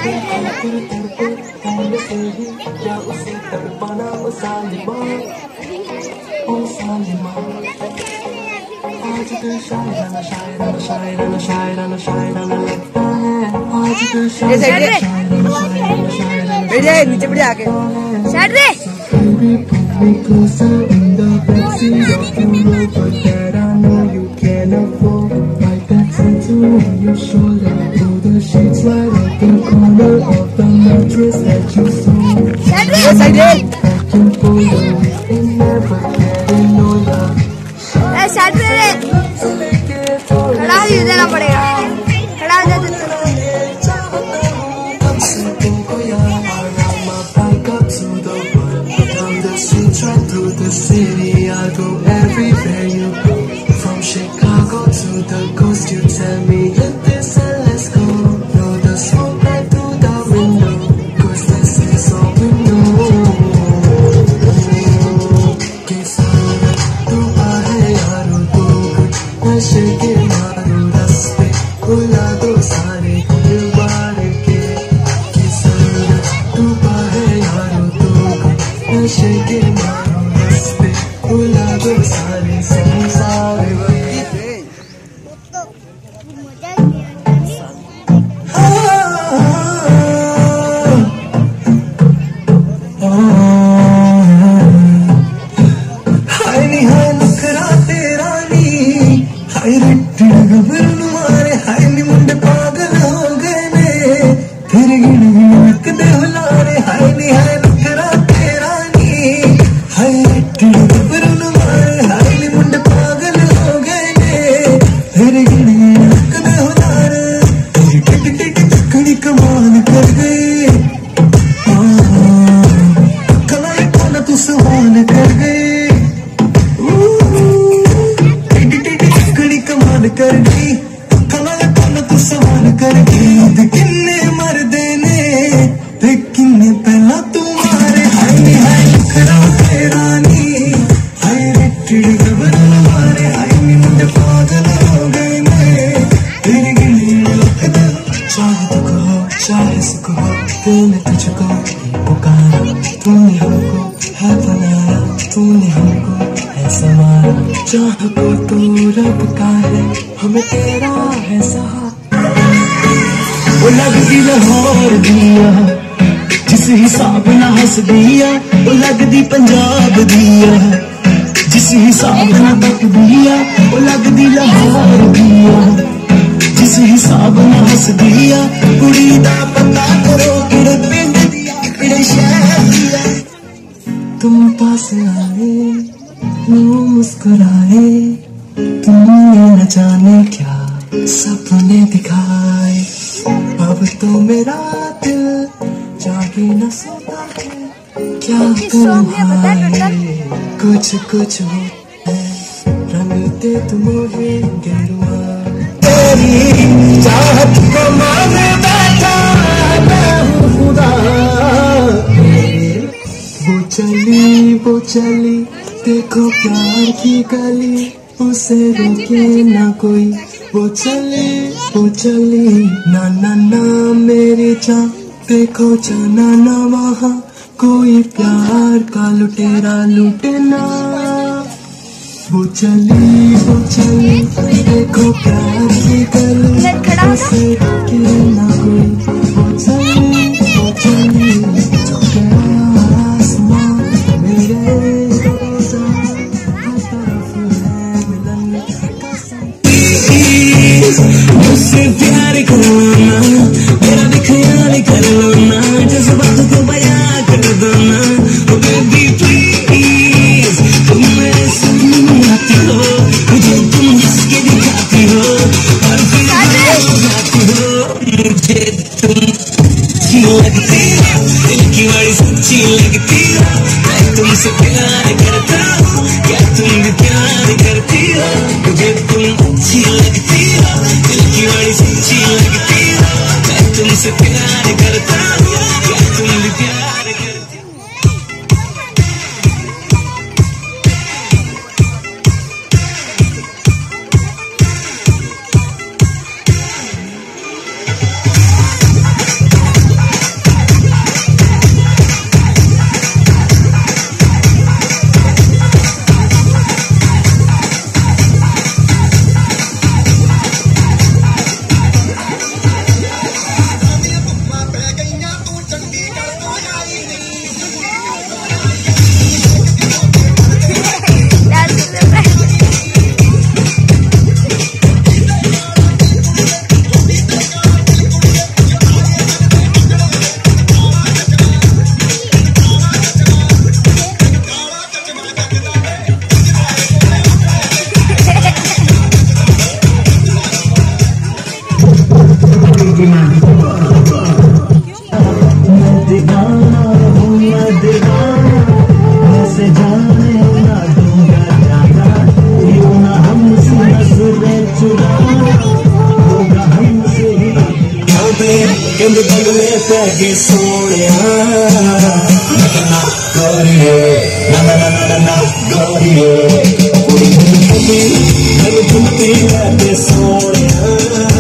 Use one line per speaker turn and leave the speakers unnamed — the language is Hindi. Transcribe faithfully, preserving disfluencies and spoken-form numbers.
क्या उसे तड़पाना ओ सालिमा, ओ सालिमा। आज तो शायराना शायराना शायराना शायराना शायराना लगता है, आज तो शायराना शायराना शायराना शायराना नीचे बढ़ जाके साइड रे। Baby, pull me closer in the backseat of your Rover that I know you can't afford. My back's into on your shoulder, through the sheets right at the corner of the mattress that you sold. Yes, I did. I can pull you and never getting older.
ए साइड रे खड़ा ही देना पड़ेगा, खड़ा हो जा तू।
Right through the city, I go everywhere you go. From Chicago to the coast, you tell me hit this and let's go. Blow the smoke right through the window, 'cause this is all we know. Que sabe tu hai yaro tu nashe ke maru raste bula do sare dil baar ke. Que sabe tu hai yaro tu nashe ke सारे संसार हाय नी हाय नखरा तेरा नी हाय रट्टी गबरू मारे हाय नी मुंडे पागल हो गए ने तेरे गिण गिण दे हुलारे हाय नी हाय नखरा तेरा नी हाय रट्टी गबरू कमाल कर गए, कलाई कोना तू सवाल कर गए, कड़ी कमाल कर गई, कलाई कोना तू सवाल कर गई। किन्ने मर देने ते किन्ने पहला तू मारे हाय नी हाय नखरा तेरा नी हाय रिट्टी गबरू मारे हाय नी मुंडे पागल हो गए ने तेरी गिणी लगदा। चाहे तो कहो चाहे सुख हो दिल में तुझको पुकारा, तूने हमको है बनाया, तूने हमको है संवारा। चाह को तू रब का है, हमें तेरा है सहारा। वो लगदी लाहौर दिया जिस हिसाब ना हस दिया, वो लगदी पंजाब दिया जिस हिसाब ना तक दिया, वो लगदी लाहौर दिया जिस हिसाब ना हस दिया। कुड़ी दा पता करो किड़े पिंड दिया किड़े शहर दिया। तुम पास आए मुँह मुस्कुराए, तुमने न जाने क्या सपने दिखाए। अब तो मेरा दिल जागे न सोता है, क्या तुम्हारे कुछ कुछ होता है, रंगते तुम है गेरुआ। तेरी चाहत को मान बैठा मैं हूँ खुदा। वो चली वो चली देखो प्यार की गली, उसे रोके ना कोई। वो चली वो चली ना ना ना मेरी जान, देखो जाना ना वहाँ कोई प्यार का लुटेरा लूटे ना। वो चली वो चली देखो प्यार की गली, उसे रोके ना कोई। वो चली वो चली जो गया आसमां मेरे रोज़ा हर तरफ है मिलन का मुझसे प्यार करो ना, मेरा भी ख्याल कर लो ना, जज्बात को बयां कर दो ना। ओ बेबी प्लीज तुम मेरे सपने आती हो, मुझे तुम हंस के दिखाती हो और फिर हो जाती हो। मुझे तुम अच्छी लगती हो, दिल की बड़ी सच्ची लगती हो। मैं तुमसे प्यार करता हूँ, क्या तुम भी प्यार करती हो? मुझे तुम अच्छी लगती हो, दिल की बड़ी सच्ची लगती हो। मैं तुमसे प्यार करता हूँ, क्या तुम भी प्यार करती हो? पैगे सोने ना गोरिए ना ना ना ना ना गोरिए कुड़ी कुड़ी कुड़ी कुड़ी कुड़ी सोने